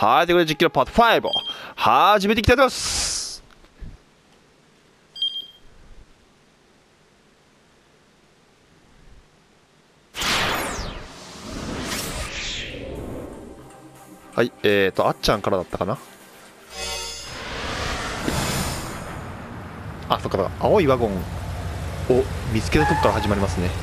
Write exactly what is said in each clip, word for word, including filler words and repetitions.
はい、ということで実況パートファイブを始めていきたいと思います。はい、えーと、あっちゃんからだったかな。あ、そっか、青いワゴンを見つけたとこから始まりますね。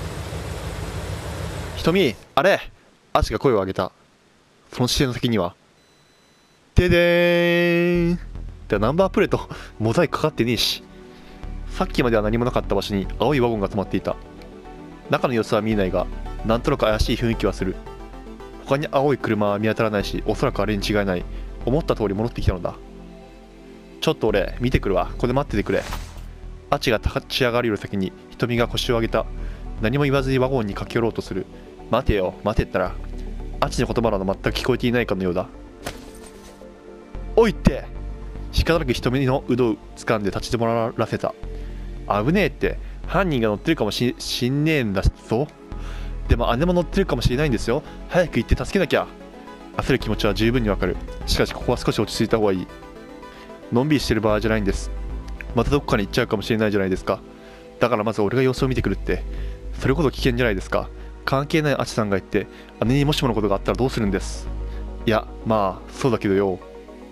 瞳、あれ、アシが声を上げた。その視線の先には、ででーん。でナンバープレート、モザイクかかってねえし。さっきまでは何もなかった場所に青いワゴンが止まっていた。中の様子は見えないが、なんとなく怪しい雰囲気はする。他に青い車は見当たらないし、おそらくあれに違いない。思った通り戻ってきたのだ。ちょっと俺、見てくるわ。ここで待っててくれ。アチが立ち上がるより先に瞳が腰を上げた。何も言わずにワゴンに駆け寄ろうとする。待てよ、待てったら。アチの言葉など全く聞こえていないかのようだ。おいって、しかたなく瞳の腕を掴んで立ち止まらせた。危ねえって、犯人が乗ってるかもししんねえんだぞ。でも姉も乗ってるかもしれないんですよ。早く行って助けなきゃ。焦る気持ちは十分にわかる。しかしここは少し落ち着いた方がいい。のんびりしてる場合じゃないんです。またどこかに行っちゃうかもしれないじゃないですか。だからまず俺が様子を見てくるって。それこそ危険じゃないですか。関係ないアチさんが言って姉にもしものことがあったらどうするんです。いや、まあそうだけどよ。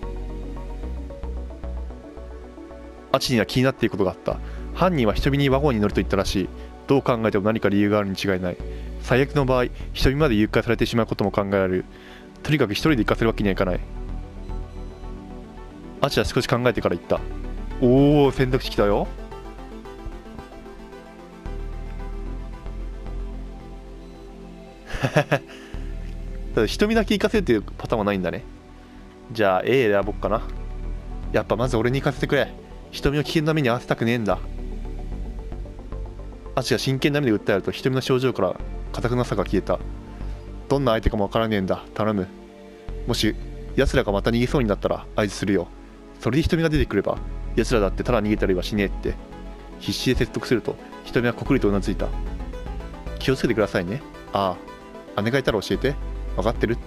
アチには気になっていることがあった。犯人は瞳にワゴンに乗ると言ったらしい。どう考えても何か理由があるに違いない。最悪の場合、瞳まで誘拐されてしまうことも考えられる。とにかく一人で行かせるわけにはいかない。アチは少し考えてから言った。おお、選択肢来たよ。ただ瞳だけ行かせるというパターンはないんだね。じゃあ A 選ぼっかな。やっぱまず俺に行かせてくれ。瞳を危険な目に遭わせたくねえんだ。アチが真剣な目で訴えると瞳の症状から硬くなさが消えた。どんな相手かもわからねえんだ。頼む。もし奴らがまた逃げそうになったら合図するよ。それで瞳が出てくれば奴らだってただ逃げたりはしねえって必死で説得すると瞳はこくりとうなずいた。気をつけてくださいね。ああ、姉がいたら教えて。分かってるって。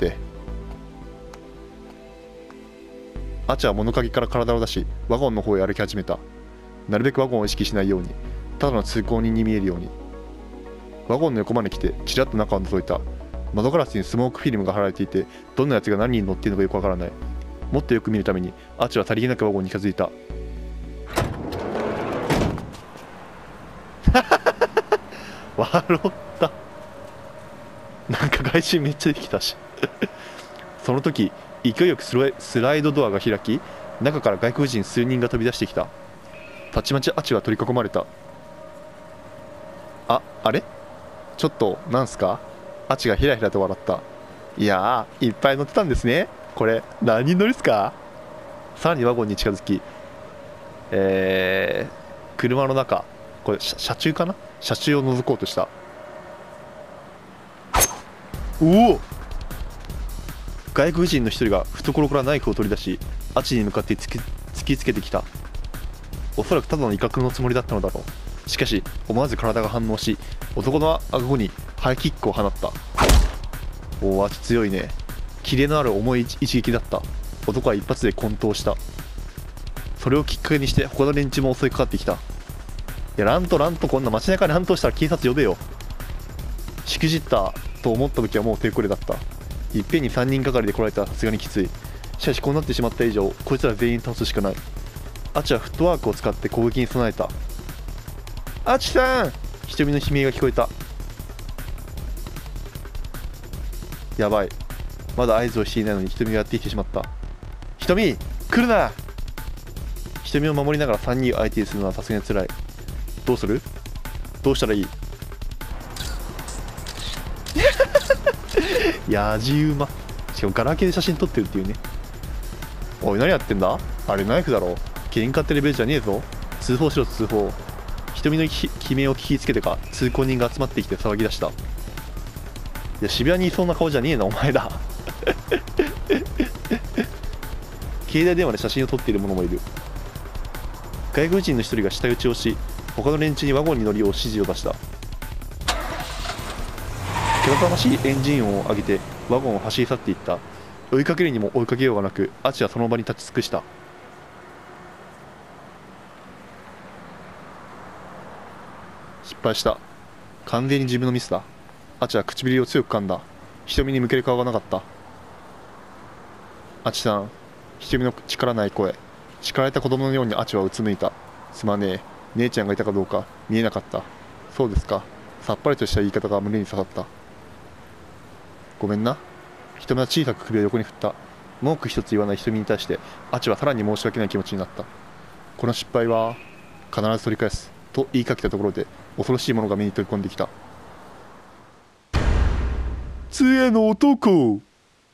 アチは物陰から体を出しワゴンの方へ歩き始めた。なるべくワゴンを意識しないように、ただの通行人に見えるように。ワゴンの横まで来てちらっと中を覗いた。窓ガラスにスモークフィルムが貼られていて、どんなやつが何人乗っているのかよくわからない。もっとよく見るためにアチはさりげなくワゴンに近づいた。笑った。なんか外周めっちゃできたし。その時勢いよくスライドドアが開き、中から外国人数人が飛び出してきた。たちまちアチは取り囲まれた。あ、あれちょっとなんすか。アチがひらひらと笑った。いやー、いっぱい乗ってたんですね。これ何人乗りっすか。さらにワゴンに近づき、えー、車の中、これ車中かな、車中を覗こうとした。おお、外国人の一人が懐からナイフを取り出しアチに向かって突き、突きつけてきた。おそらくただの威嚇のつもりだったのだろう。しかし思わず体が反応し、男の顎にハイキックを放った。おお、アチ強いね。キレのある重い一撃だった。男は一発で昏倒した。それをきっかけにして他の連中も襲いかかってきた。いや、ラントラント、こんな街中で乱闘したら警察呼べよ。しくじったと思った時はもう手これだった。いっぺんにさんにんがかりで来られたらさすがにきつい。しかしこうなってしまった以上、こいつら全員倒すしかない。アチはフットワークを使って攻撃に備えた。アチさん、瞳の悲鳴が聞こえた。やばい、まだ合図をしていないのに瞳がやってきてしまった。瞳、来るな。瞳を守りながらさんにんを相手にするのはさすがにつらい。どうする。どうしたらいい。やじ馬。しかもガラケーで写真撮ってるっていうね。おい、何やってんだ。あれナイフだろ。喧嘩ってレベルじゃねえぞ。通報しろ通報。瞳の悲鳴を聞きつけてか通行人が集まってきて騒ぎ出した。いや、渋谷にいそうな顔じゃねえなお前だ。携帯電話で写真を撮っている者もいる。外国人の一人が舌打ちをし、他の連中にワゴンに乗るよう指示を出した。けたたましいエンジン音を上げてワゴンを走り去っていった。 追いかけるにも追いかけようがなく、アチはその場に立ち尽くした。失敗した。完全に自分のミスだ。アチは唇を強く噛んだ。瞳に向ける顔がなかった。アチさん、瞳の力ない声。叱られた子供のようにアチはうつむいた。すまねえ。姉ちゃんがいたかどうか見えなかった。そうですか。さっぱりとした言い方が胸に刺さった。ごめんな。瞳は小さく首を横に振った。文句一つ言わない瞳に対して、アチはさらに申し訳ない気持ちになった。この失敗は必ず取り返す。と言いかけたところで、恐ろしいものが目に飛び込んできた。杖の男。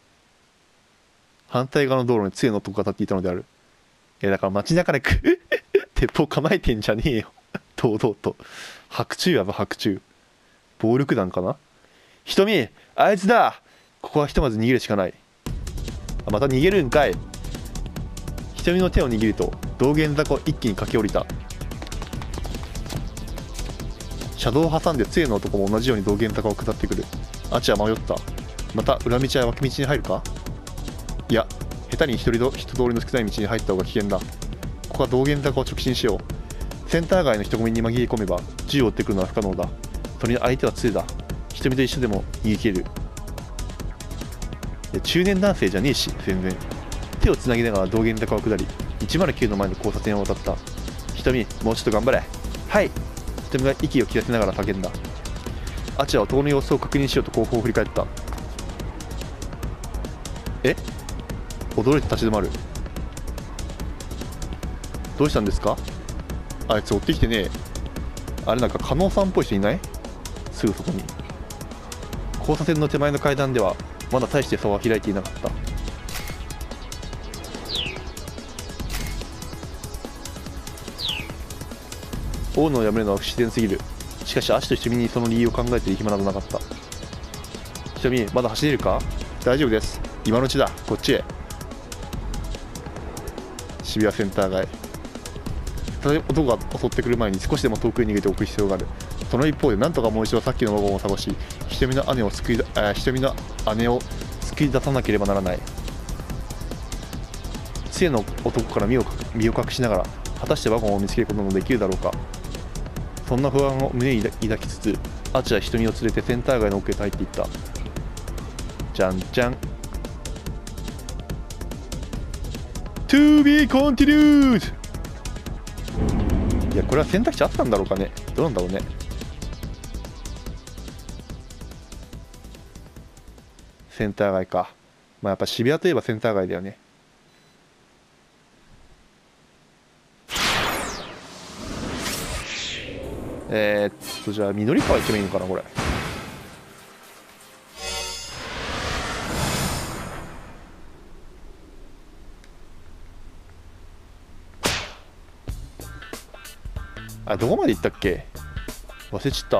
反対側の道路に杖の男が立っていたのである。いやだから街中で鉄砲構えてんじゃねえよ堂々と。白昼やば白昼。暴力団かな。瞳、あいつだ。ここはひとまず逃げるしかない。あ、また逃げるんかい。瞳の手を握ると道玄坂を一気に駆け下りた。車道を挟んで杖の男も同じように道玄坂を下ってくる。アチは迷った。また裏道や脇道に入るか。いや、下手に人人通りの少ない道に入った方が危険だ。ここは道玄坂を直進しよう。センター街の人混みに紛れ込めば銃を撃ってくるのは不可能だ。それに相手は杖だ。瞳と一緒でも逃げ切れる。いや中年男性じゃねえし全然。手をつなぎながら道玄坂を下りいちまるきゅうの前の交差点を渡った。瞳、もうちょっと頑張れ。はい。瞳が息を切らせながら叫んだ。アチは男の様子を確認しようと後方を振り返った。え、驚いて立ち止まる。どうしたんですか。あいつ追ってきてねえ。あれなんか加納さんっぽい人いない。すぐそこに。交差点の手前の階段ではまだ大して差は開いていなかった。追うのをやめるのは不自然すぎる。しかしアシと瞳にその理由を考えている暇などなかった。瞳、まだ走れるか。大丈夫です。今のうちだ。こっちへ。渋谷センター街。男が襲ってくる前に少しでも遠くに逃げておく必要がある。その一方で何とかもう一度さっきのワゴンを探し、瞳の姉を救いだ瞳の姉を救い出さなければならない。杖の男から身を身を隠しながら果たしてワゴンを見つけることもできるだろうか。そんな不安を胸に抱きつつ、アチは瞳を連れてセンター街の奥へと入っていった。じゃんじゃん。To be continued。 いやこれは選択肢あったんだろうかね。どうなんだろうね。センター街か。まあやっぱ渋谷といえばセンター街だよね。えー、っとじゃあ緑川行ってもいいのかなこれ。あ、どこまで行ったっけ忘れちった。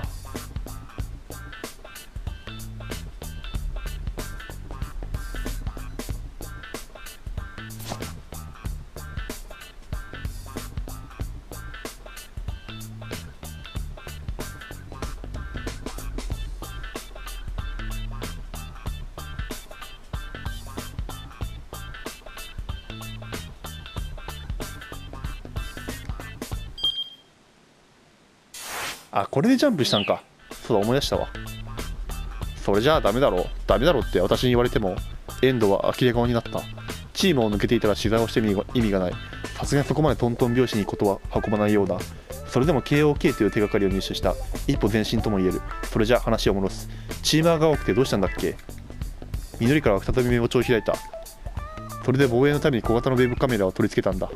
あ、これでジャンプしたんか。そうだ、思い出したわ。それじゃあダメだろう。ダメだろうって私に言われても、遠藤は呆れ顔になった。チームを抜けていたら取材をしても意味がない。さすがにそこまでトントン拍子にことは運ばないようだ。それでも ケーオーケー という手がかりを入手した。一歩前進とも言える。それじゃあ話を戻す。チーマーが多くてどうしたんだっけ。緑から再びメモ帳を開いた。それで防衛のために小型のウェブカメラを取り付けたんだ。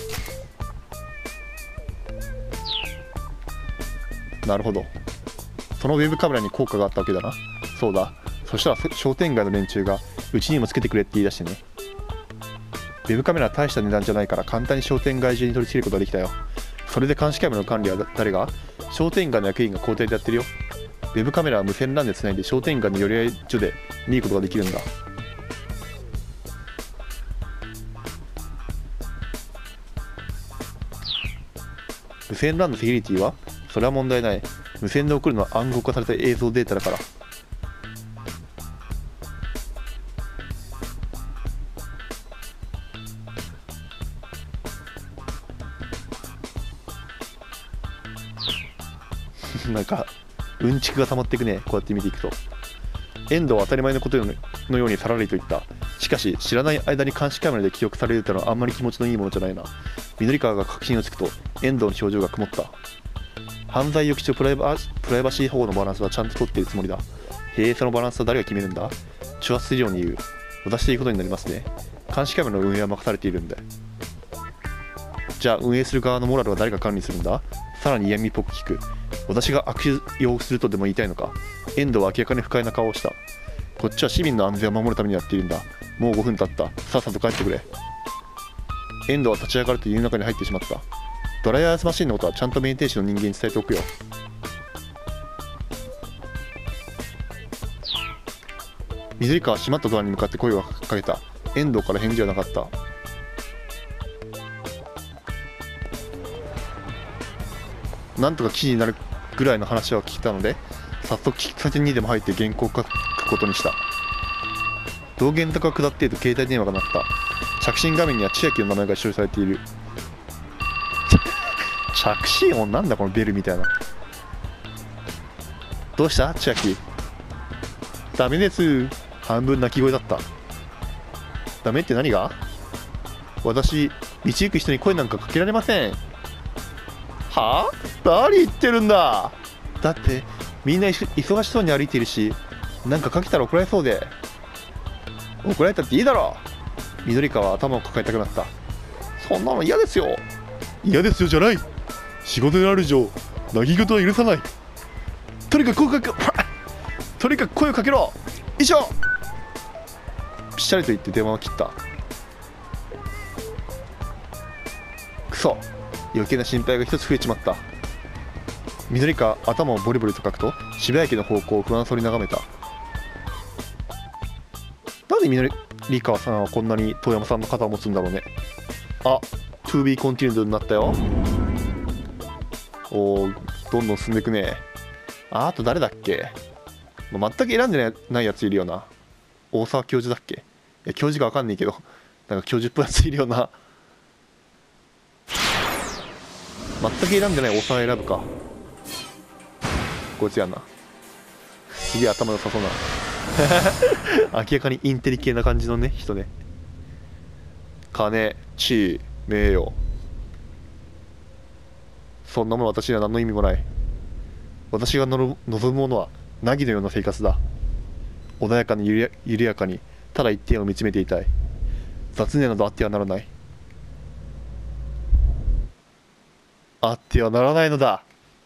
なるほど。そのウェブカメラに効果があったわけだな。そうだ。そしたら商店街の連中がうちにもつけてくれって言い出してね。ウェブカメラは大した値段じゃないから簡単に商店街中に取り付けることができたよ。それで監視カメラの管理は誰が。商店街の役員が交代でやってるよ。ウェブカメラは無線 ラン でつないで商店街の寄り合い所で見ることができるんだ。無線 ラン のセキュリティはそれは問題ない。無線で送るのは暗号化された映像データだから。 なんかうんちくが溜まっていくね、こうやって見ていくと。遠藤は当たり前のことのようにさらりと言った。しかし知らない間に監視カメラで記憶されるというのはあんまり気持ちのいいものじゃないな。緑川が確信をつくと遠藤の表情が曇った。犯罪抑止とプライバプライバシー保護のバランスはちゃんと取っているつもりだ。へえ、そのバランスは誰が決めるんだ。挑発するように言う。私ということになりますね。監視カメラの運営は任されているんで。じゃあ運営する側のモラルは誰が管理するんだ。さらに嫌味っぽく聞く。私が悪用をするとでも言いたいのか。遠藤は明らかに不快な顔をした。こっちは市民の安全を守るためにやっているんだ。もうごふん経った。さっさと帰ってくれ。遠藤は立ち上がると家の中に入ってしまった。ドライアイスマシンのことはちゃんとメイン停止の人間に伝えておくよ。緑川は閉まったドアに向かって声をかけた。遠藤から返事はなかった。なんとか記事になるぐらいの話は聞いたので、早速喫茶店にでも入って原稿を書くことにした。道玄坂を下っていると携帯電話が鳴った。着信画面には千秋の名前が記されている。着信音なんだこのベルみたいな。どうした千秋。ダメです。半分泣き声だった。ダメって何が。私、道行く人に声なんかかけられません。はあ、何言ってるんだ。だってみんな忙しそうに歩いているし、なんかかけたら怒られそうで。怒られたっていいだろう。緑川は頭を抱えたくなった。そんなの嫌ですよ。嫌ですよじゃない。仕事である以上泣き言は許さない。とにかく声かけとにかく声をかけろ。以上。ぴしゃりと言って電話を切った。くそ、余計な心配が一つ増えちまった。緑川頭をボリボリとかくと渋谷駅の方向を不安そうに眺めた。なんで緑川さんはこんなに遠山さんの肩を持つんだろうね。あ、トゥービー continued になったよ。おー、どんどん進んでいくね。あ、あと誰だっけ。全く選んでないやついるよな。大沢教授だっけ。いや教授が分かんないけど、なんか教授っぽいやついるよな。全く選んでない大沢選ぶか。こいつやんな。すげえ頭良さそうな。明らかにインテリ系な感じのね人ね。金、地位、名誉、そんなもの私には何の意味もない。私がの望むものは凪のような生活だ。穏やかに緩や緩やかにただ一点を見つめていたい。雑念などあってはならない。あってはならないのだ。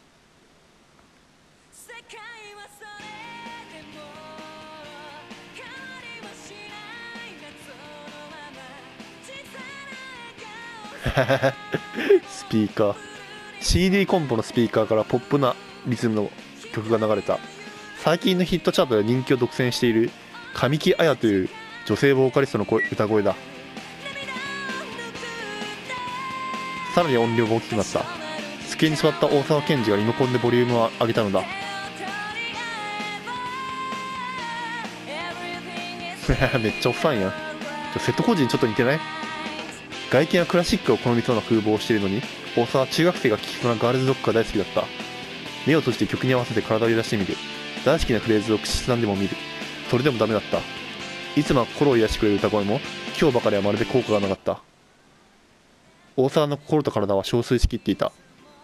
スピーカー シーディー コンポのスピーカーからポップなリズムの曲が流れた。最近のヒットチャートで人気を独占している神木彩という女性ボーカリストの声歌声だ。さらに音量が大きくなった。机に座った大沢健二がリモコンでボリュームを上げたのだ。めっちゃおっさんやん。瀬戸康史にちょっと似てない。外見はクラシックを好みそうな風貌をしているのに、大沢は中学生が聴きそうなガールズロックが大好きだった。目を閉じて曲に合わせて体を揺らしてみる。大好きなフレーズを口ずさんでも見る。それでもダメだった。いつもは心を癒してくれる歌声も今日ばかりはまるで効果がなかった。大沢の心と体は憔悴しきっていた。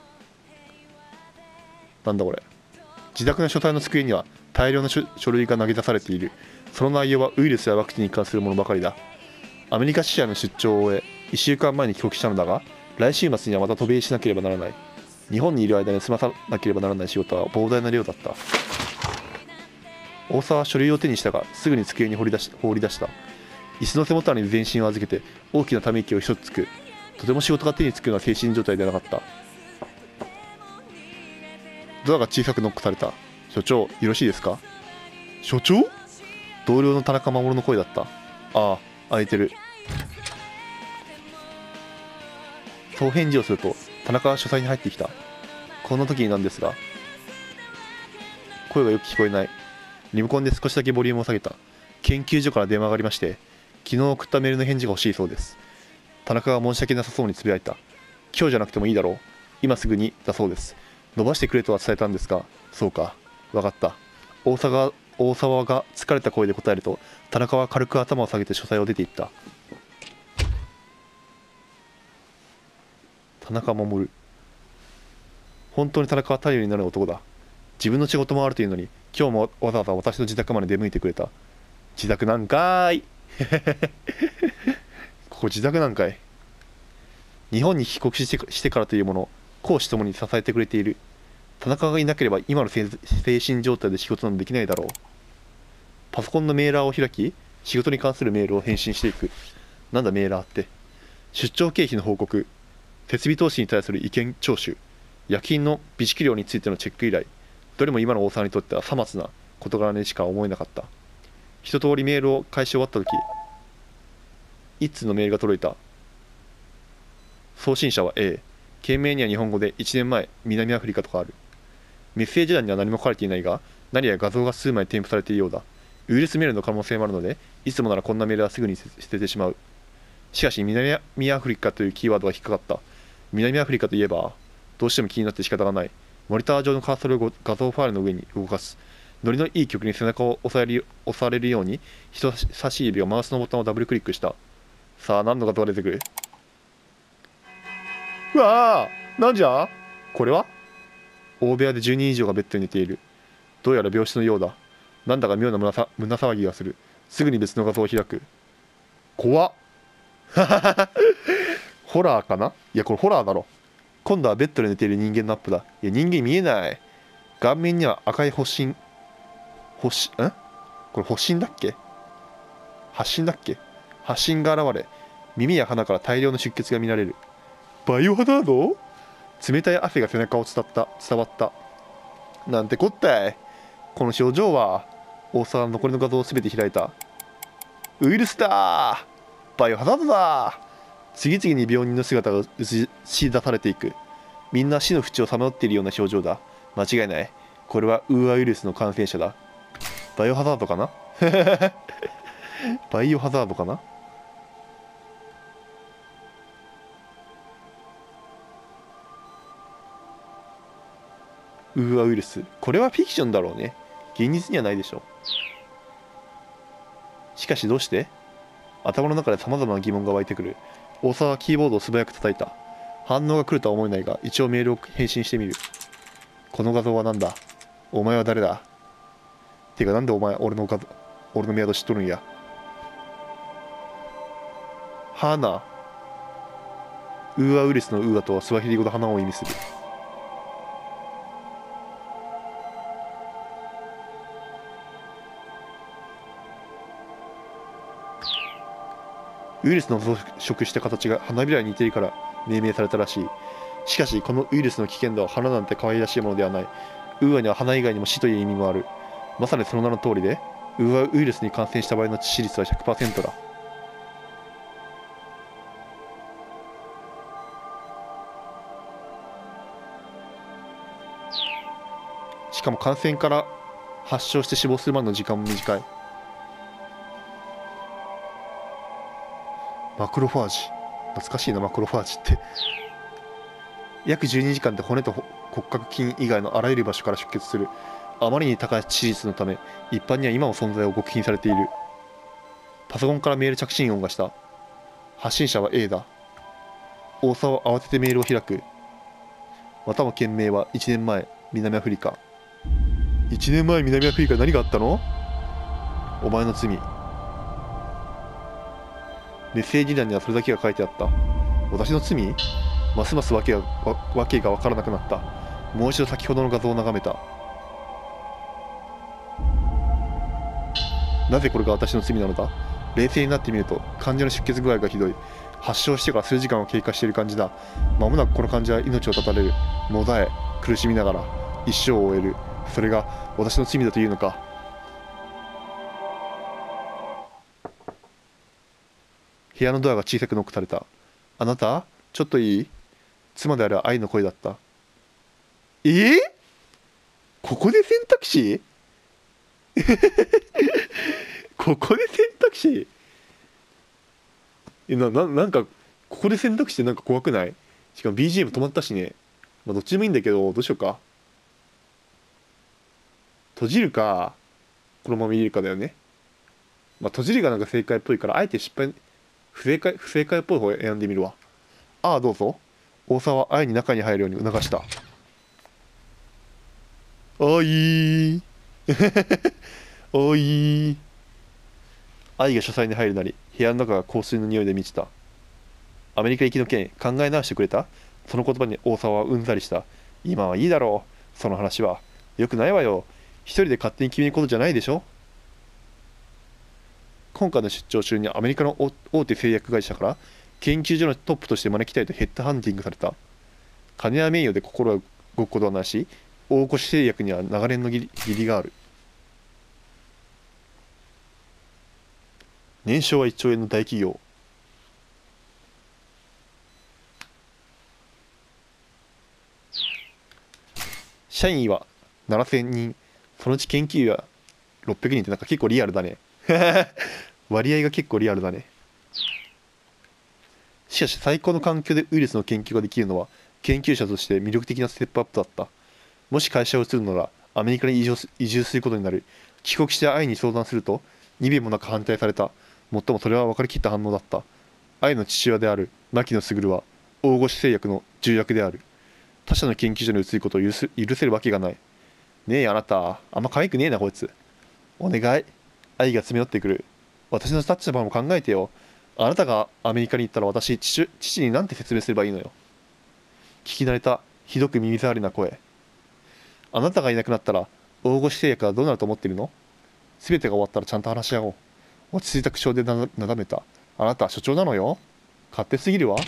なんだこれ。自宅の書斎の机には大量の書類が投げ出されている。その内容はウイルスやワクチンに関するものばかりだ。アメリカ支社の出張を終えいっしゅうかんまえに帰国したのだが、来週末にはまた渡米しなければならない。日本にいる間に済まさなければならない仕事は膨大な量だった。大沢は書類を手にしたがすぐに机に放り出し放り出した。椅子の背もたれに全身を預けて大きなため息を一つつく。とても仕事が手につくような精神状態ではなかった。ドアが小さくノックされた。所長、よろしいですか。所長。同僚の田中守の声だった。ああ、空いてる。そう返事をすると田中は書斎に入ってきた。こんな時になんですが。声がよく聞こえない。リモコンで少しだけボリュームを下げた。研究所から電話がありまして、昨日送ったメールの返事が欲しいそうです。田中が申し訳なさそうにつぶやいた。今日じゃなくてもいいだろう。今すぐにだそうです。 伸ばしてくれとは伝えたんですが、そうか、わかった。大沢大沢が疲れた声で答えると、田中は軽く頭を下げて書斎を出て行った。田中守。本当に田中は頼りになる男だ。自分の仕事もあるというのに、今日もわざわざ私の自宅まで出向いてくれた。自宅なんかーいここ自宅なんかい。日本に帰国して、してからというもの、公私ともに支えてくれている。田中がいなければ今の精神状態で仕事などできないだろう。パソコンのメーラーを開き、仕事に関するメールを返信していく。なんだメーラーって。出張経費の報告、設備投資に対する意見聴取、夜勤の備蓄量についてのチェック依頼、どれも今の大沢にとってはさまつな事柄にしか思えなかった。一通りメールを返し終わった時、一通のメールが届いた。送信者は A。件名には日本語でいちねんまえ南アフリカとかある。メッセージ欄には何も書かれていないが、何や画像が数枚添付されているようだ。ウイルスメールの可能性もあるので、いつもならこんなメールはすぐに捨ててしまう。しかし南アフリカというキーワードが引っかかった。南アフリカといえば、どうしても気になって仕方がない。モニター上のカーソルを画像ファイルの上に動かす。ノリのいい曲に背中を押される押されるように、人差し指がマウスのボタンをダブルクリックした。さあ、何の画像が出てくる？うわあ、なんじゃこれは？大部屋でじゅうにん以上がベッドに寝ている。どうやら病室のようだ。なんだか妙な胸さ胸騒ぎがする。すぐに別の画像を開く。怖っホラーかな？いや、これホラーだろ。今度はベッドで寝ている人間のアップだ。いや、人間見えない。顔面には赤い発疹。発疹、んこれ発疹だっけ？発疹だっけ？発疹が現れ、耳や鼻から大量の出血が見られる。バイオハザード？冷たい汗が背中を伝った伝わった。なんてこったい。この症状は。大沢は残りの画像を全て開いた。ウイルスだー、バイオハザードだー。次々に病人の姿が映し出されていく。みんな死の淵をさまよっているような表情だ。間違いない。これはウーアウイルスの感染者だ。バイオハザードかなバイオハザードかな。ウーアウイルス。これはフィクションだろうね。現実にはないでしょう。しかしどうして？頭の中で様々な疑問が湧いてくる。大沢はキーボードを素早く叩いた。反応が来るとは思えないが、一応メールを返信してみる。この画像は何だ？お前は誰だ？てかなんでお前、俺の画像、俺のメアド知っとるんや。花。ウーアウイルスのウーアとはスワヒリ語で花を意味する。ウイルスの増殖した形が花びらに似ているから命名されたらしい。しかしこのウイルスの危険度は花なんて可愛らしいものではない。ウーアには花以外にも死という意味もある。まさにその名の通りで、ウーアウイルスに感染した場合の致死率は ひゃくパーセント だ。しかも感染から発症して死亡するまでの時間も短い。マクロファージ。懐かしいな、マクロファージって。約じゅうにじかんで骨と骨格筋以外のあらゆる場所から出血する。あまりに高い致死率のため、一般には今も存在を極秘にされている。パソコンからメール着信音がした。発信者は A だ。大沢は慌ててメールを開く。またも件名はいちねんまえ、南アフリカ。いちねんまえ南アフリカ何があったの？お前の罪。メッセージ欄にはそれだけが書いてあった。私の罪？ますます訳が、わ、訳が分からなくなった。もう一度先ほどの画像を眺めた。なぜこれが私の罪なのだ？冷静になってみると、患者の出血具合がひどい。発症してから数時間を経過している感じだ。間もなくこの患者は命を絶たれる。もだえ、苦しみながら、一生を終える。それが私の罪だというのか。部屋のドアが小さくノックされた。あなた？ちょっといい？妻である愛の声だった。えー、ここで選択肢ここで選択肢えな、な、なんか、ここで選択肢ってなんか怖くない？しかも ビージーエム 止まったしね。 まあどっちでもいいんだけど、どうしようか。閉じるかこのまま入れるかだよね。まあ閉じるがなんか正解っぽいから、あえて失敗不正解不正解っぽい方を選んでみるわ。ああどうぞ。大沢は愛に中に入るように促した。おいーおいー。愛が書斎に入るなり、部屋の中が香水の匂いで満ちた。アメリカ行きの件考え直してくれた？その言葉に大沢はうんざりした。今はいいだろう。その話は。よくないわよ。一人で勝手に決めることじゃないでしょ。今回の出張中にアメリカの大手製薬会社から研究所のトップとして招きたいとヘッドハンティングされた。金や名誉で心が動くことはなし、大越製薬には長年の義理がある。年商はいっちょうえんの大企業。社員はななせんにん、そのうち研究員はろっぴゃくにんってなんか結構リアルだね割合が結構リアルだね。しかし最高の環境でウイルスの研究ができるのは研究者として魅力的なステップアップだった。もし会社を移るならアメリカに移住す移住することになる。帰国して愛に相談するとにべんもなく反対された。もっともそれは分かりきった反応だった。愛の父親である牧野卓は大越製薬の重役である。他社の研究所に移ることを許す許せるわけがない。ねえあなた、あんま可愛くねえなこいつ。お願い。愛が詰め寄ってくる。私の立場も考えてよ。あなたがアメリカに行ったら私、父、父に何て説明すればいいのよ。聞き慣れた、ひどく耳障りな声。あなたがいなくなったら、大越製薬はどうなると思ってるの？全てが終わったらちゃんと話し合おう。落ち着いた口調でなだめた。あなたは所長なのよ。勝手すぎるわ。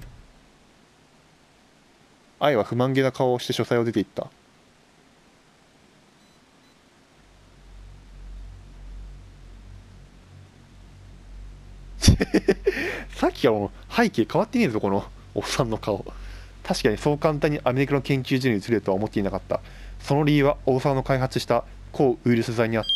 愛は不満げな顔をして書斎を出て行った。さっきからもう背景変わってねえぞこのおっさんの顔。確かにそう簡単にアメリカの研究所に移れるとは思っていなかった。その理由は大沢の開発した抗ウイルス剤にあった。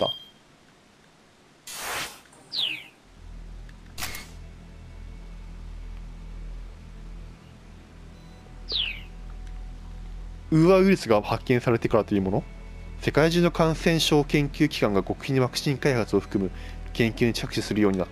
ウーアウイルスが発見されてからというもの。世界中の感染症研究機関が極秘にワクチン開発を含む研究に着手するようになった。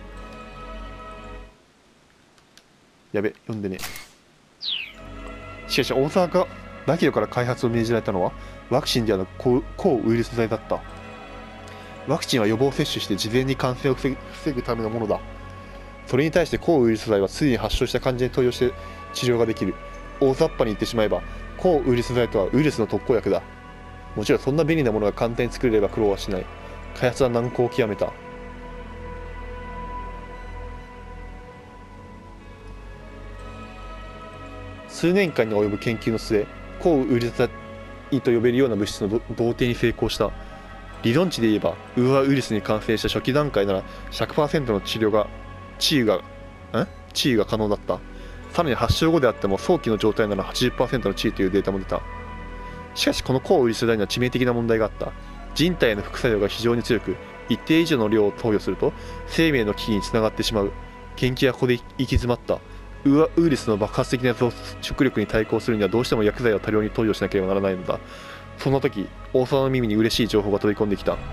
やべ、読んでね。しかし大沢が牧野から開発を命じられたのはワクチンではなく抗ウイルス剤だった。ワクチンは予防接種して事前に感染を防ぐ、防ぐためのものだ。それに対して抗ウイルス剤はすでに発症した患者に投与して治療ができる。大雑把に言ってしまえば抗ウイルス剤とはウイルスの特効薬だ。もちろんそんな便利なものが簡単に作れれば苦労はしない。開発は難航を極めた。数年間に及ぶ研究の末、抗ウイルス剤と呼べるような物質の同定に成功した。理論値で言えばウーアウイルスに感染した初期段階なら ひゃくパーセント の治療が治癒がん治癒が可能だった。さらに発症後であっても早期の状態なら はちじゅっパーセント の治癒というデータも出た。しかしこの抗ウイルス剤には致命的な問題があった。人体への副作用が非常に強く、一定以上の量を投与すると生命の危機につながってしまう。研究はここで行き詰まった。ウーアウイルスの爆発的な増殖力に対抗するにはどうしても薬剤を多量に投与しなければならないのだ。そんな時、大沢の耳に嬉しい情報が飛び込んできた。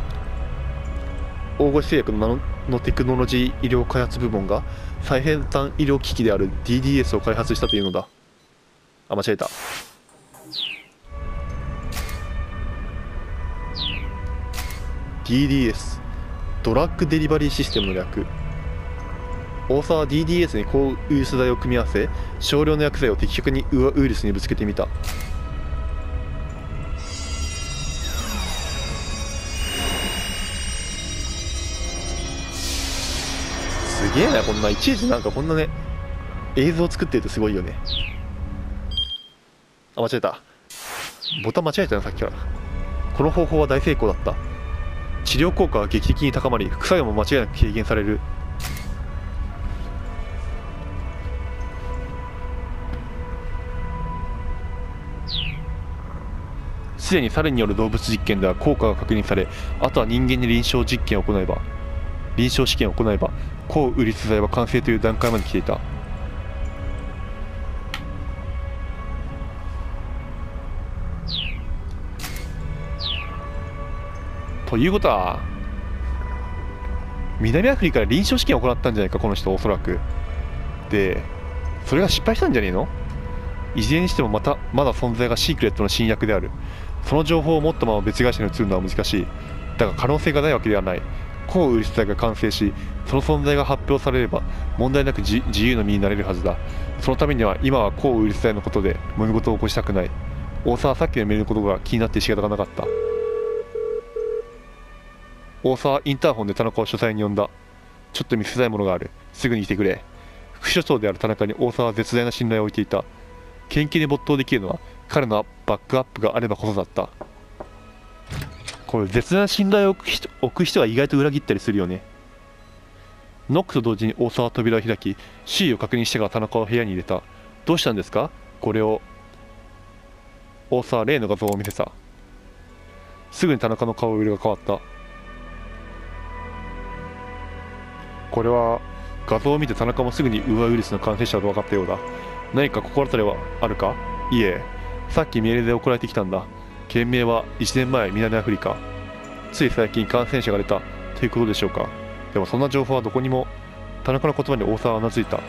大越製薬のナノテクノロジー医療開発部門が最先端医療機器である ディーディーエス を開発したというのだ。あ、間違えた。ディーディーエス ドラッグデリバリーシステムの略。大沢は ディーディーエス に抗ウイルス剤を組み合わせ、少量の薬剤を的確にウアウイルスにぶつけてみた。すげえな、こんないちいちなんかこんなね映像作ってるとすごいよね。あ、間違えた。ボタン間違えたなさっきから。この方法は大成功だった。治療効果は劇的に高まり、副作用も間違いなく軽減される。すでに猿による動物実験では効果が確認され、あとは人間に臨床実験を行えば臨床試験を行えば抗ウイルス剤は完成という段階まで来ていた。 ということは南アフリカで臨床試験を行ったんじゃないかこの人、おそらく。でそれが失敗したんじゃねえの。いずれにしてもまたまだ存在がシークレットの新薬である。その情報を持ったまま別会社に移るのは難しい。だが可能性がないわけではない。抗ウイルス剤が完成し、その存在が発表されれば問題なく自由の身になれるはずだ。そのためには今は抗ウイルス剤のことで揉め事を起こしたくない。大沢はさっきのメールのことが気になって仕方がなかった。大沢はインターホンで田中を書斎に呼んだ。ちょっと見せたいものがある。すぐに来てくれ。副所長である田中に大沢は絶大な信頼を置いていた。研究に没頭できるのは彼のバックアップがあればこそだった。これ絶大な信頼を置く人、置く人は意外と裏切ったりするよね。ノックと同時に大沢は扉を開き、周囲を確認してから田中を部屋に入れた。どうしたんですか。これを。大沢は例の画像を見せた。すぐに田中の顔色が変わった。これは画像を見て田中もすぐにウアウイルスの感染者だと分かったようだ。何か心当たりはあるか。いえ、さっきメールで送られてきたんだ。件名はいちねんまえ南アフリカ。つい最近感染者が出たということでしょうか。でもそんな情報はどこにも。田中の言葉に大沢はうなずいた。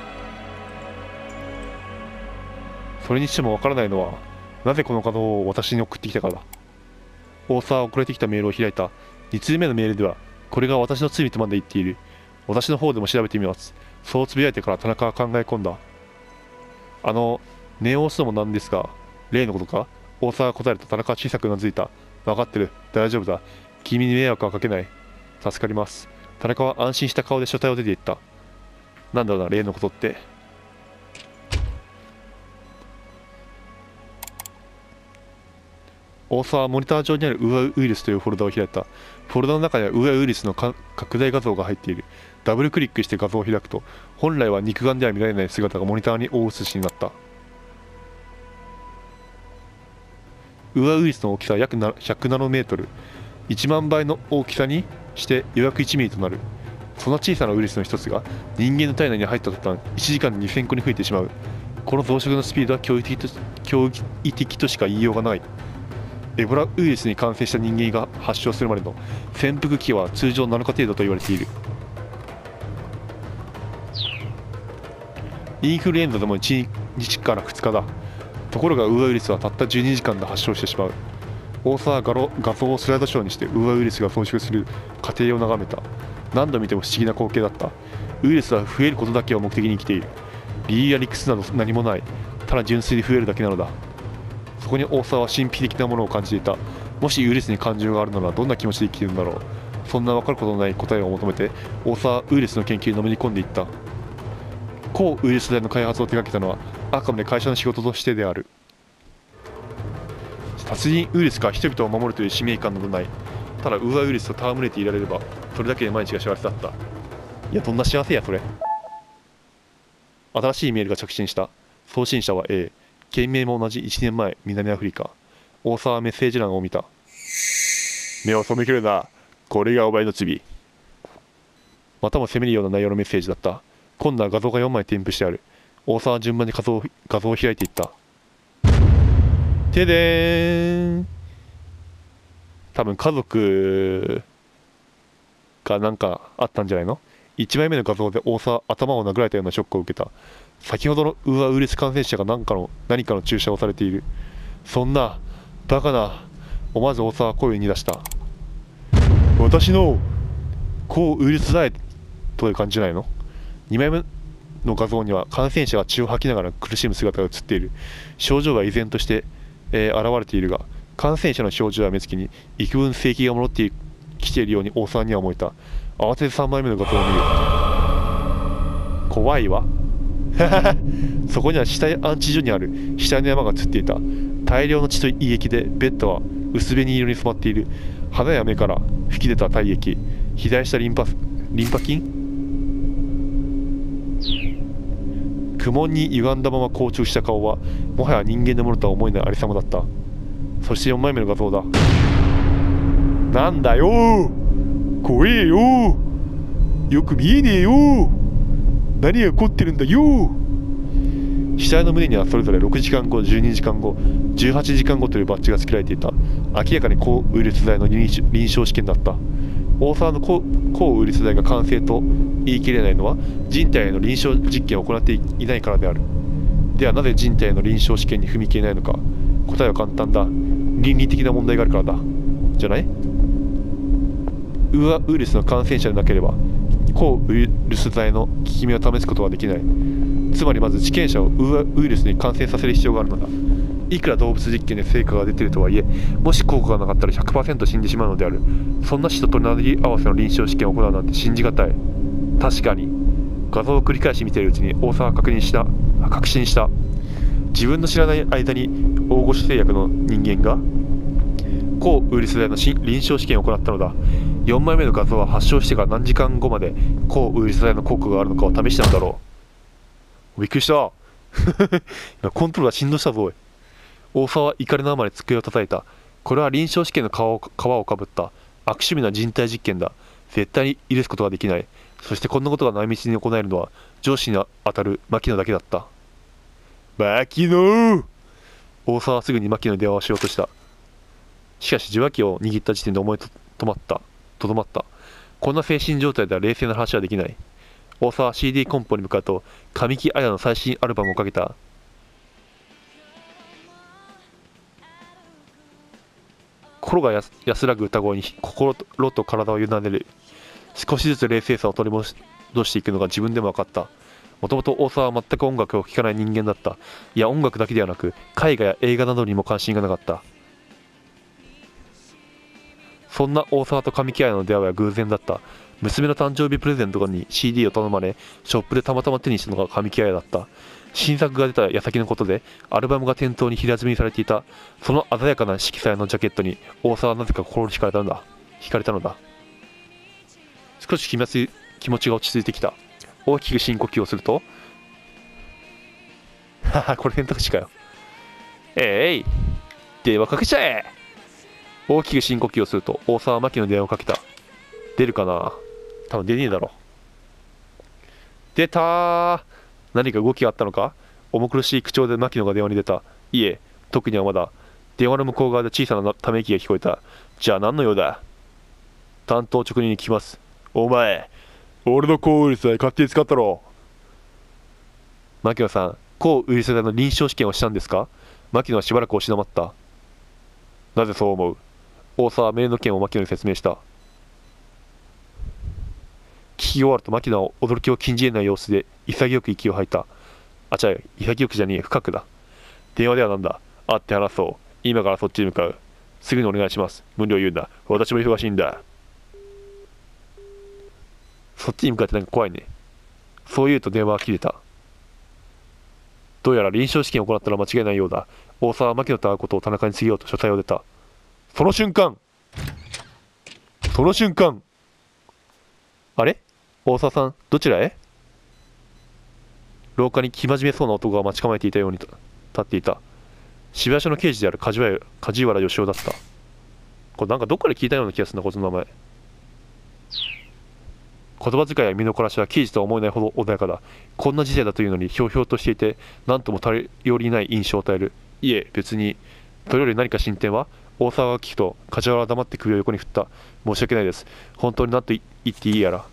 それにしても分からないのはなぜこの画像を私に送ってきたかだ。大沢は送られてきたメールを開いた。に通目のメールではこれが私の罪とまで言っている。私の方でも調べてみます。そうつぶやいてから田中は考え込んだ。あの念を押すのもなんですが例のことか。大沢が答えると田中は小さくうなずいた。分かってる、大丈夫だ、君に迷惑はかけない、助かります。田中は安心した顔で書体を出て行った。なんだろうな例のことって。大沢はモニター上にあるウアウイルスというフォルダを開いた。フォルダの中にはウアウイルスの拡大画像が入っている。ダブルクリックして画像を開くと本来は肉眼では見られない姿がモニターに大写しになった。ウアウイルスの大きさは約ひゃくナノメートル、いちまんばいの大きさにして約いちミリとなる。その小さなウイルスの一つが人間の体内に入った途端いちじかんににせんこに増えてしまう。この増殖のスピードは驚異的と驚異的としか言いようがない。エボラウイルスに感染した人間が発症するまでの潜伏期は通常なのか程度と言われている。インフルエンザでもいちにちからふつかだ。ところがウアウイルスはたったじゅうにじかんで発症してしまう。大沢は画, 画像をスライドショーにしてウアウイルスが増殖する過程を眺めた。何度見ても不思議な光景だった。ウイルスは増えることだけを目的に生きている。理由や理屈など何もない。ただ純粋に増えるだけなのだ。そこに大沢は神秘的なものを感じていた。もしウイルスに感情があるならどんな気持ちで生きているんだろう。そんな分かることのない答えを求めて大沢はウイルスの研究にのめり込んでいった。抗ウイルス剤の開発を手掛けたのはあくまで会社の仕事としてである。殺人ウイルスから人々を守るという使命感などない。ただウアウイルスと戯れていられればそれだけで毎日が幸せだった。いやどんな幸せやそれ。新しいメールが着信した。送信者は A、 件名も同じいちねんまえ南アフリカ。大沢はメッセージ欄を見た。目を背けるな、これがお前の罪。またも責めるような内容のメッセージだった。今度は画像がよんまい添付してある。大沢は順番に画像を画像を開いていった。てでーん。多分家族がなんかあったんじゃないの。いちまいめの画像で大沢は頭を殴られたようなショックを受けた。先ほどのウアウイルス感染者が何かの何かの注射をされている。そんなバカな。思わず大沢は声を言い出した。私の抗ウイルスだいという感じじゃないの。にまいめの画像には感染者が血を吐きながら苦しむ姿が映っている。症状が依然として、えー、現れているが感染者の症状は目つきに幾分正気が戻ってきているように大沢には思えた。慌ててさんまいめの画像を見る。怖いわそこには死体安置所にある死体の山が映っていた。大量の血と胃液でベッドは薄紅色に染まっている。鼻や目から吹き出た体液、肥大したリンパリンパ菌、苦悶に歪んだまま硬直した顔はもはや人間のものとは思えないありさまだった。そしてよんまいめの画像だ。なんだよー、怖えよー、よく見えねえよー、何が起こってるんだよー。死体の胸にはそれぞれろくじかんご、じゅうにじかんご、じゅうはちじかんごというバッジが付けられていた。 明らかに抗ウイルス剤の臨床臨床試験だった。大沢の抗抗ウイルス剤が完成と言い切れないのは人体への臨床実験を行っていないからである。ではなぜ人体への臨床試験に踏み切れないのか。答えは簡単だ。倫理的な問題があるからだ。じゃない？ウアウイルスの感染者でなければ抗ウイルス剤の効き目を試すことはできない。つまりまず治験者をウアウイルスに感染させる必要があるのだ。いくら動物実験で成果が出ているとはいえ、もし効果がなかったら ひゃくパーセント 死んでしまうのである。そんな死と隣り合わせの臨床試験を行うなんて信じがたい。確かに。画像を繰り返し見ているうちに大沢は確認した確信した。自分の知らない間に大御所製薬の人間が抗ウイルス剤の臨床試験を行ったのだ。よんまいめの画像は発症してから何時間後まで抗ウイルス剤の効果があるのかを試したのだろう。びっくりした今コントローラー振動したぞ。大沢は怒りのあまり机を叩いた。これは臨床試験の皮を皮をかぶった悪趣味な人体実験だ。絶対に許すことができない。そしてこんなことが内密に行えるのは上司に当たる牧野だけだった。牧野！大沢はすぐに牧野に電話をしようとした。しかし受話器を握った時点で思いと止まったとどまった。こんな精神状態では冷静な話はできない。大沢は シーディー コンポに向かうと神木彩の最新アルバムをかけた。心が安らぐ歌声に心と体を委ねる。少しずつ冷静さを取り戻していくのが自分でも分かった。もともと大沢は全く音楽を聴かない人間だった。いや音楽だけではなく絵画や映画などにも関心がなかった。そんな大沢と神木彩の出会いは偶然だった。娘の誕生日プレゼントに シーディー を頼まれ、ショップでたまたま手にしたのが神木彩だった。新作が出た矢先のことで、アルバムが店頭に平積みにされていた。その鮮やかな色彩のジャケットに、大沢はなぜか心に惹かれたのだ。惹かれたのだ。少し気持ち気持ちが落ち着いてきた。大きく深呼吸をすると、はは、これ選択肢かよ。えい、電話かけちゃえ。大きく深呼吸をすると、大沢は牧野に電話をかけた。出るかな？多分出ねえだろ。出たー。何か動きがあったのか？重苦しい口調で牧野が電話に出た。いえ、特にはまだ。電話の向こう側で小さなため息が聞こえた。じゃあ何の用だ？担当直入に聞きます。お前、俺の抗ウイルス剤勝手に使ったろ。牧野さん、抗ウイルス剤の臨床試験をしたんですか？牧野はしばらく押し黙った。なぜそう思う？大沢は命令の件を牧野に説明した。聞き終わると牧野は驚きを禁じ得ない様子で潔く息を吐いた。あ、違う、潔くじゃねえ、深くだ。電話ではなんだ。会って話そう。今からそっちに向かう。すぐにお願いします。無理を言うんだ。私も忙しいんだ。そっちに向かってなんか怖いね。そう言うと電話は切れた。どうやら臨床試験を行ったら間違いないようだ。大沢は牧野と会うことを田中に告げようと書斎を出た。その瞬間その瞬間あれ？大沢さん、どちらへ？廊下に生真面目そうな男が待ち構えていたように立っていた。渋谷署の刑事である梶原梶原義雄だった。これなんかどっかで聞いたような気がするな、こいつの名前。言葉遣いや身のこなしは刑事とは思えないほど穏やかだ。こんな時世だというのにひょうひょうとしていて、何とも頼りない印象を与える。いえ、別に。それより何か進展は？大沢が聞くと、梶原は黙って首を横に振った。申し訳ないです。本当に何と言っていいやら。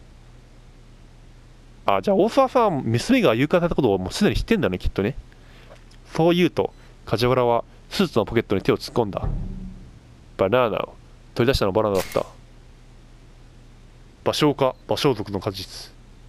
あ、じゃあ大沢さん、娘が誘拐されたことをもうすでに知ってんだね、きっとね。そう言うと、梶原はスーツのポケットに手を突っ込んだ。バナナを取り出したのはバナナだった。芭蕉家、芭蕉族の果実。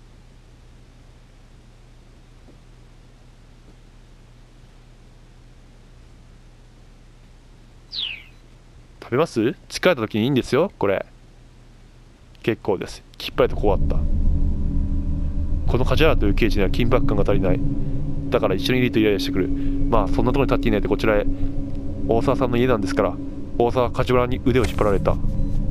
食べます？疲れた時にいいんですよ、これ。結構です。きっぱりとこうあった。この梶原という刑事には緊迫感が足りない。だから一緒にいるとイライラしてくる。まあそんなところに立っていないでこちらへ。大沢さんの家なんですから。大沢は梶原に腕を引っ張られた。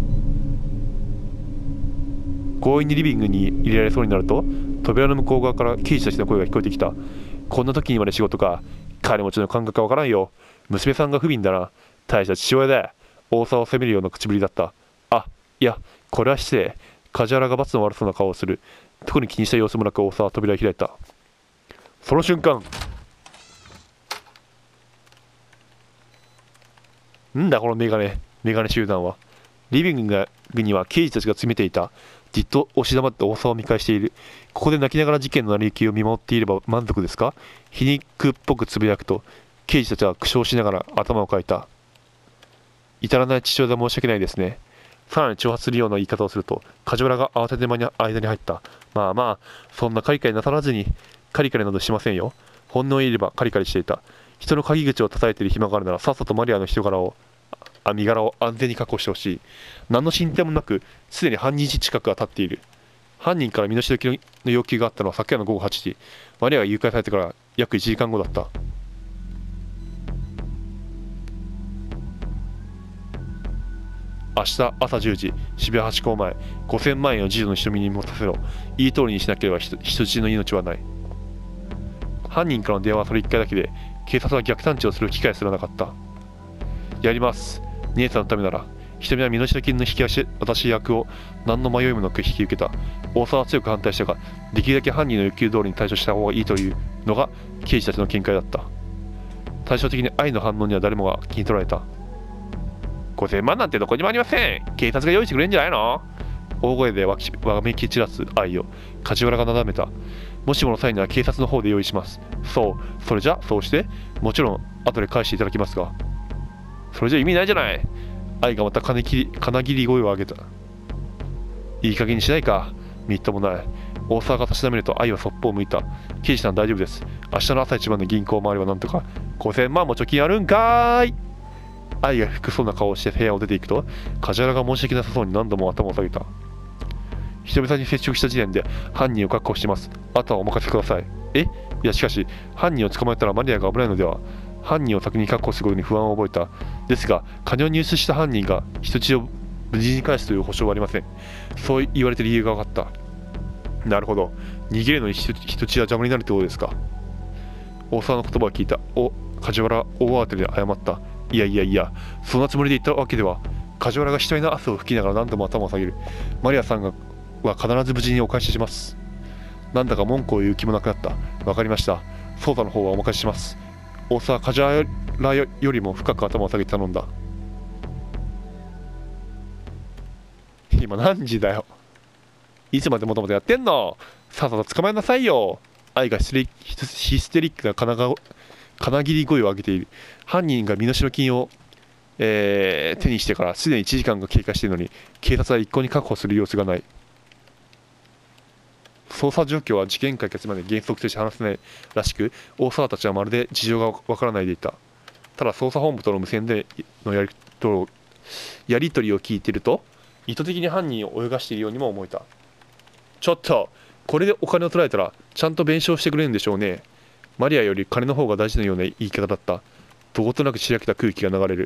強引にリビングに入れられそうになると、扉の向こう側から刑事たちの声が聞こえてきた。こんな時にまで仕事か。金持ちの感覚がわからんよ。娘さんが不憫だな。大した父親だ。大沢を責めるような口ぶりだった。あ、いや、これは失礼。梶原が罰の悪そうな顔をする。特に気にした様子もなく大沢は扉を開いた。その瞬間、 んだこのメガネ、メガネ集団は。リビングには刑事たちが詰めていた。じっと押し黙って大沢を見返している。ここで泣きながら事件の成り行きを見守っていれば満足ですか？皮肉っぽくつぶやくと、刑事たちは苦笑しながら頭をかいた。至らない父親で申し訳ないですね。さらに挑発するような言い方をすると、梶原が慌てて間に間に入った。まあまあ、そんなカリカリなさらずに、カリカリなどしませんよ。本音を言えばカリカリしていた。人の鍵口を叩いている暇があるなら、さっさとマリアの人柄を、あ身柄を安全に確保してほしい。何の進展もなく、すでに半日近くが経っている。犯人から身代金の要求があったのは昨夜の午後はちじ。マリアが誘拐されてから約いちじかんごだった。明日朝じゅうじ、渋谷ハチ公前、ごせんまんえんを次女の瞳に持たせろ。言い通りにしなければ人質の命はない。犯人からの電話はそれいっかいだけで、警察は逆探知をする機会すらなかった。やります。姉さんのためなら。瞳は身代金の引き渡し役を何の迷いもなく引き受けた。大沢は強く反対したが、できるだけ犯人の欲求通りに対処した方がいいというのが刑事たちの見解だった。対照的に愛の反応には誰もが気に取られた。ごせんまんなんてどこにもありません。警察が用意してくれるんじゃないの？大声でわきわめき散らす愛を梶原がなだめた。もしもの際には警察の方で用意します。そう、それじゃそうして、もちろん後で返していただきますが。それじゃ意味ないじゃない。愛がまた金切り金切り声を上げた。いい加減にしないか。みっともない。大沢がたしなめると愛はそっぽを向いた。刑事さん大丈夫です。明日の朝一番の銀行を回ればなんとか。ごせんまんも貯金あるんかーい。愛が不そうな顔をして部屋を出ていくと、梶原が申し訳なさそうに何度も頭を下げた。ひとみさんに接触した時点で犯人を確保してます。あとはお任せください。え？いやしかし、犯人を捕まえたらマリアが危ないのでは。犯人を先に確保することに不安を覚えた。ですが、金を入手した犯人が人質を無事に返すという保証はありません。そう言われて理由が分かった。なるほど。逃げるのに人質は邪魔になるってことですか。大沢の言葉を聞いた。お、梶原、大慌てで謝った。いやいやいや、そんなつもりで言ったわけでは。梶原が一人の汗を拭きながら何度も頭を下げる。マリアさんがは必ず無事にお返しします。なんだか文句を言う気もなくなった。わかりました。捜査の方はお任せします。大沢は梶原よりも深く頭を下げて頼んだ。今何時だよ。いつまでもともとやってんの。さっさと捕まえなさいよ。愛がヒステリックな金が金切り声を上げている。犯人が身代金を、えー、手にしてからすでにいちじかんが経過しているのに、警察は一向に確保する様子がない。捜査状況は事件解決まで原則として話せないらしく、大沢たちはまるで事情がわからないでいた。ただ捜査本部との無線でのやりとやり取りを聞いていると、意図的に犯人を泳がしているようにも思えた。ちょっと、これでお金を取られたらちゃんと弁償してくれるんでしょうね。マリアより金の方が大事なような言い方だった。どことなくしらけた空気が流れる。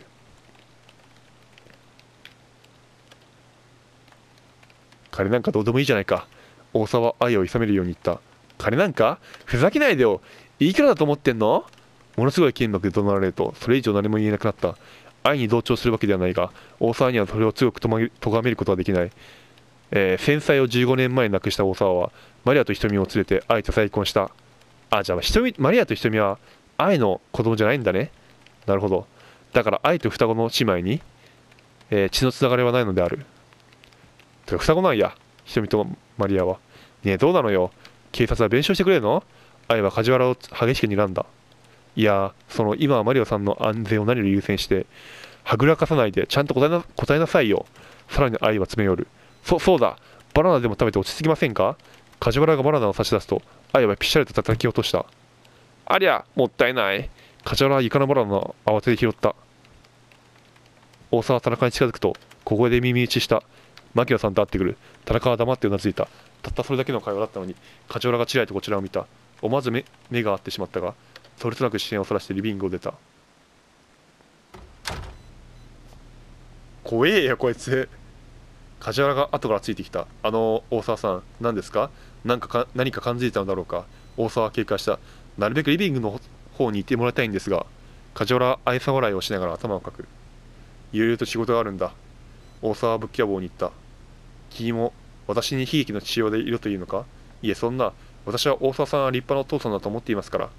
金なんかどうでもいいじゃないか。大沢は愛を諌めるように言った。金なんかふざけないでよ。いくらだと思ってんの？ものすごい剣幕で怒鳴られると、それ以上何も言えなくなった。愛に同調するわけではないが、大沢にはそれを強くとがめることはできない。えー、戦災をじゅうごねんまえに亡くした大沢は、マリアと瞳を連れて愛と再婚した。あ、じゃあ瞳、マリアと瞳は愛の子供じゃないんだね。なるほど。だから愛と双子の姉妹に、えー、血のつながりはないのである。てか双子なんや、瞳とマリアは。ねえ、どうなのよ。警察は弁償してくれるの？愛は梶原を激しく睨んだ。いや、その今はマリオさんの安全を何より優先して、はぐらかさないでちゃんと答えな答えなさいよ。さらに愛は詰め寄る。そ、そうだ。バナナでも食べて落ち着きませんか？梶原がバナナを差し出すと、愛はピシャリと叩き落とした。ありゃ、もったいない。梶原は床のバナナを慌てて拾った。大沢は田中に近づくと、小声で耳打ちした。牧野さんと会ってくる。田中は黙ってうなずいた。たったそれだけの会話だったのに、梶原がちらりとこちらを見た。思わず 目, 目が合ってしまったが、それとなく視線をそらしてリビングを出た。怖えよこいつ。梶原が後からついてきた。あの大沢さん、何ですか？なんかか何か感じてたのだろうか。大沢は警戒した。なるべくリビングの方にいてもらいたいんですが。梶原は愛想笑いをしながら頭をかく。いろいろと仕事があるんだ。大沢はぶっきらぼうに言った。君も私に悲劇の父親でいるというのか？いえ、そんな。私は大沢さんは立派なお父さんだと思っていますから。立派とまで言われると皮肉のように聞こえる。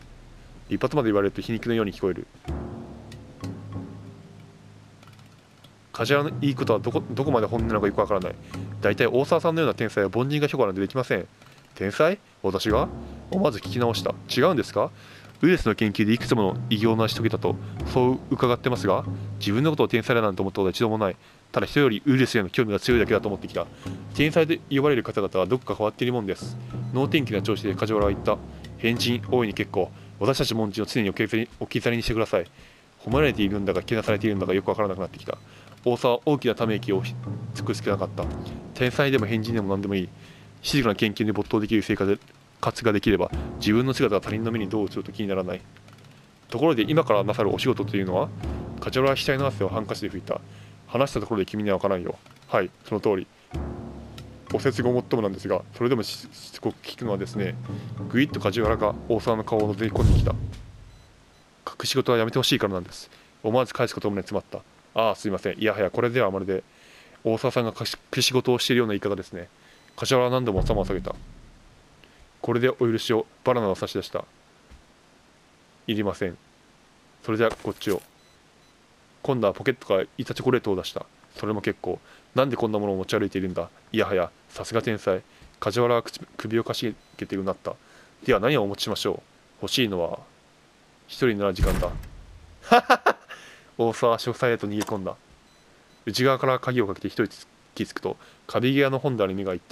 梶原のいいことはどこどこまで本音なのかよくわからない。大体大沢さんのような天才は凡人が評価なんてできません。天才？私が？思わず聞き直した。違うんですか？ウイルスの研究でいくつもの偉業を成し遂げたと、そう伺ってますが、自分のことを天才だなんて思ったことは一度もない。ただ人よりウイルスへの興味が強いだけだと思ってきた。天才で呼ばれる方々はどこか変わっているもんです。能天気な調子で梶原は言った。変人、大いに結構。私たち凡人を常に置き去り置き去りにしてください。褒められているんだか、けなされているんだかよくわからなくなってきた。大沢は大きなため息をつくしかなかった。天才でも変人でも何でもいい。静かな研究に没頭できる生活で活ができれば、自分の姿が他人の目にどう映ると気にならない。ところで今からなさるお仕事というのは？梶原は額の汗をハンカチで拭いた。話したところで君には分からんよ。はい、その通り。お節ごもっともなんですが、それでもしつこく聞くのはですね、ぐいっと梶原が大沢の顔を覗き込んできた。隠し事はやめてほしいからなんです。思わず返すこともね詰まった。ああ、すいません。いやはや、これではまるで大沢さんが隠し事をしているような言い方ですね。梶原は何度も頭を下げた。これでお許しを。バナナを差し出した。いりません。それじゃこっちを。今度はポケットから板チョコレートを出した。それも結構。なんでこんなものを持ち歩いているんだ。いやはや、さすが天才。梶原は首をかしげてうなった。では何をお持ちしましょう。欲しいのは一人になる時間だ。大沢は書斎へと逃げ込んだ。内側から鍵をかけて一人気づくと、壁際の本棚に目がいった。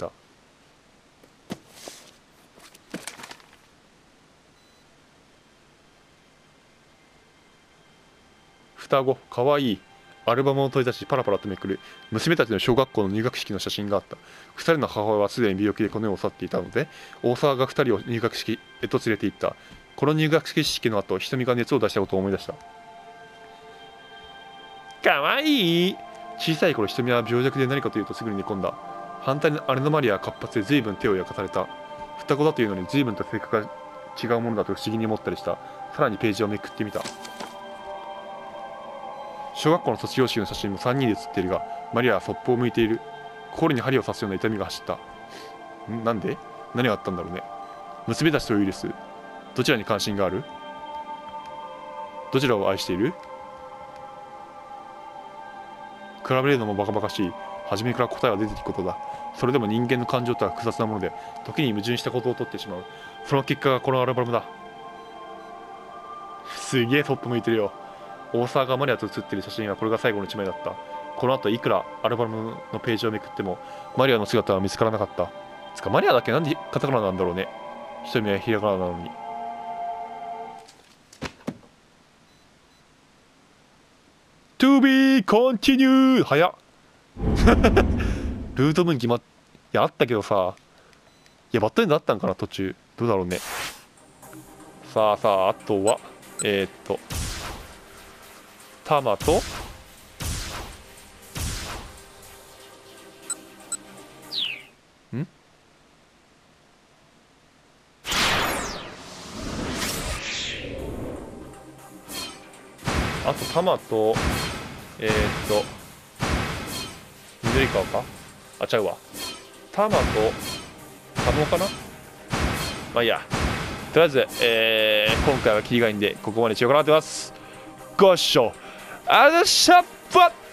双子、かわいい。アルバムを取り出しパラパラとめくる。娘たちの小学校の入学式の写真があった。ふたりの母親はすでに病気でこの世を去っていたので、大沢がふたりを入学式へと連れて行った。この入学式の後、瞳が熱を出したことを思い出した。かわいい。小さい頃、瞳は病弱で何かというとすぐに寝込んだ。反対の姉のマリアは活発で随分手を焼かされた。双子だというのに随分と性格が違うものだと不思議に思ったりした。さらにページをめくってみた。小学校の卒業式の写真もさんにんで写っているが、マリアはそっぽを向いている。心に針を刺すような痛みが走った。んなんで？何があったんだろうね。娘たちとウイルス。どちらに関心がある？どちらを愛している？比べるのもバカバカしい。初めから答えは出てきくことだ。それでも人間の感情とは複雑なもので、時に矛盾したことを取ってしまう。その結果がこのアルバムだ。すげえそっぽ向いてるよ。大沢がマリアと写っている写真はこれが最後の一枚だった。この後いくらアルバムのページをめくってもマリアの姿は見つからなかった。つかマリアだけなんでカタカナなんだろうね。一目はひらがななのに。To be continue 早っ。ルート分岐まいやあったけどさ、いやバッドエンドあったんかな途中。どうだろうね。さあさあ、あとはえー、っとタマとんあとタマとえー、っと緑川か、あちゃうわ、タマとタモかな。まあいいや、とりあえず、えー、今回は切りがいいんでここまでしようかなと思います。ご視聴ありがとうございました。